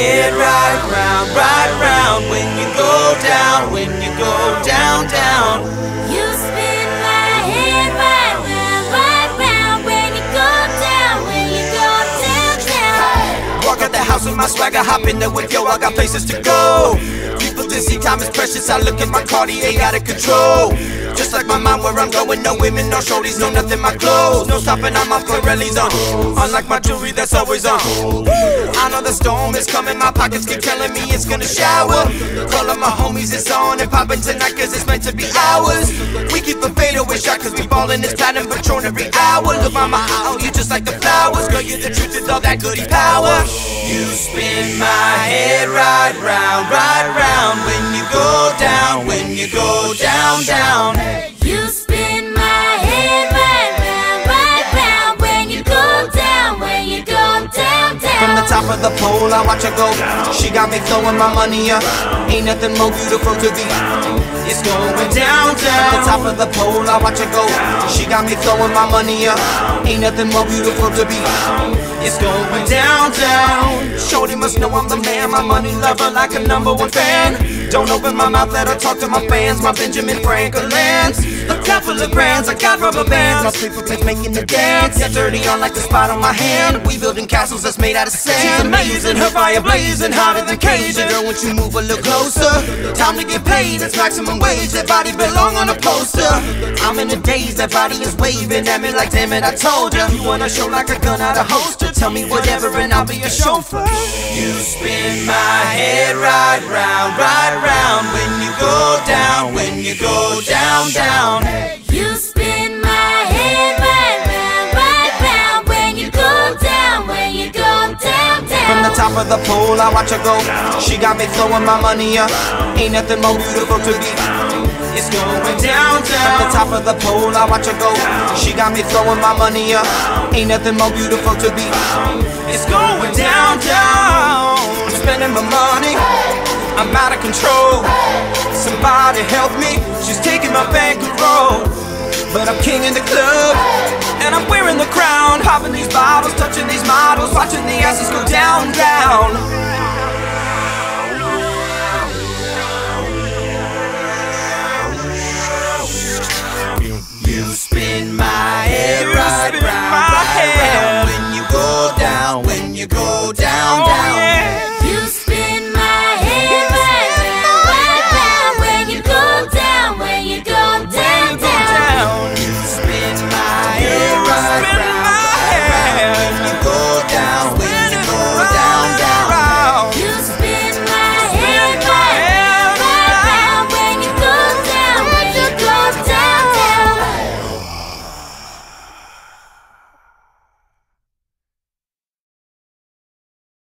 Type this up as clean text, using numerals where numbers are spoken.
head right round when you go down, when you go down, down. You spin my head right round when you go down, when you go down, down. Walk out the house with my swagger, hop in there with yo, I got places to go. People to see, time is precious, I look at my Cartier out of control. Just like my mind where I'm going, no women, no shorties, no nothing, my clothes. No stopping on my Pirellis on, unlike my jewelry that's always on. I know the storm is coming, my pockets keep telling me it's gonna shower. All of my homies, it's on and popping tonight cause it's meant to be ours. We keep a fadeaway shot cause we ballin' this platinum Patron every hour. Look by my eye, oh, you just like the flowers. Girl, you're the truth with all that goody power. You spin my head right round when you go down, when you go down, down. You spin my head right round when you go down, when you go down, down. From the top of the pole, I watch her go. She got me throwing my money up. Ain't nothing more beautiful to be. It's going down, down. From the top of the pole, I watch her go. She got me throwing my money up. Ain't nothing more beautiful to be. It's going down, down. Shorty must know I'm the man. My money lover like a #1 fan. Don't open my mouth, let her talk to my fans. My Benjamin Franklin's. A couple of brands, I got rubber bands. My paper plates making the dance. Get dirty on like the spot on my hand. We building castles that's made out of sand. She's amazing, her fire blazing, hotter than Cajun. Girl, once you move a little closer, time to get paid, it's maximum wage. That body belong on a poster. I'm in a daze, that body is waving at me like damn it, I told ya. You wanna show like a gun out of holster. Tell me whatever and I'll be a chauffeur. You spin my head right round when you go down, when you go down, down. You spin my head right round when you go down, when you go down, down. From the top of the pole, I watch her go. She got me throwing my money up. Ain't nothing more beautiful to be. It's going down, down. From the top of the pole, I watch her go. She got me throwing my money up. Ain't nothing more beautiful to be. It's going down, down. I'm spending my money. I'm out of control. Somebody help me. She's taking my bankroll. But I'm king in the club, and I'm wearing the crown. Popping these bottles, touching these models, watching the asses go down, down.